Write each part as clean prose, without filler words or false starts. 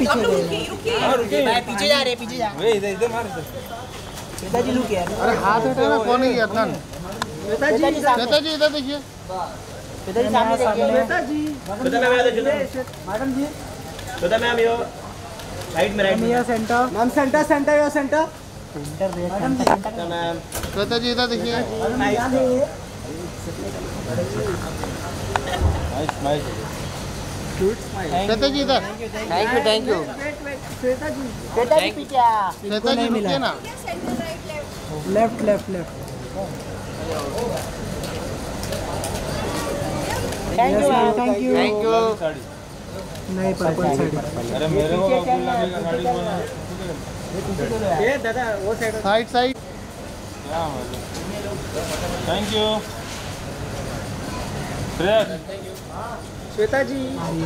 पीछे रुकिए भाई, पीछे जा रहे, पीछे जा। वे इधर इधर मार दे। श्वेता जी लुक यार। अरे हाथ उठा ना, कौन है ये अदनान? श्वेता जी इधर देखिए। श्वेता जी सामने देखिए। श्वेता जी, श्वेता मैम आते Shweta madam ji, Shweta ma'am your right में, राइट में your centre ma'am, centre centre your centre madam ji. Shweta ma'am, Shweta ji इधर देखिए। नाइस श्वेता जी इधर। Thank you. श्वेता जी, श्वेता जी पीछे आ। श्वेता जी रुकिए ना। Left left left. Thank you thank you. Thank you. Sari. नहीं, पर्पल साड़ी। अरे मेरे को कबूल लगेगा साड़ी बोला। ये दादा वो साइड। साइड। क्या मतलब? Thank you. Fresh. Shweta ji,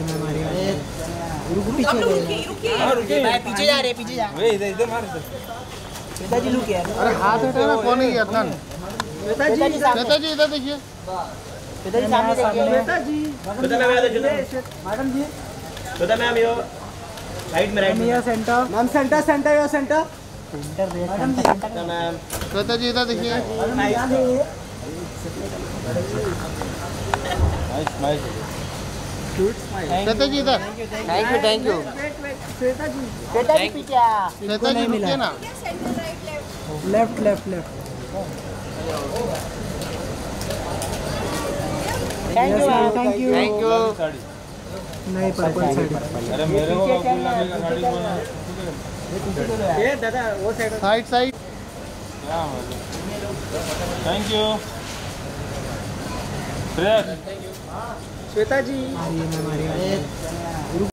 रुकिए भाई, पीछे जा रहे, पीछे जा। वे इधर इधर मार दे। श्वेता जी लुक यार। अरे हाथ उठा ना, कौन है ये अदनान? श्वेता जी, श्वेता जी इधर देखिए। श्वेता जी सामने देखिए। श्वेता जी, श्वेता मैम आते madam ji, Shweta ma'am your right में, राइट में your centre ma'am, centre centre your centre madam ji. Shweta ma'am, Shweta ji इधर देखिए। नाइस श्वेता जी इधर। Thank you. श्वेता जी, श्वेता जी पीछे आ। श्वेता जी रुकिए ना। Left left left. Thank you thank you. Sari. नहीं, पर्पल साड़ी। अरे मेरे को कबूल लगेगा साड़ी बोला। ये दादा वो साइड। साइड। क्या मतलब? Thank you. Fresh. Shweta ji,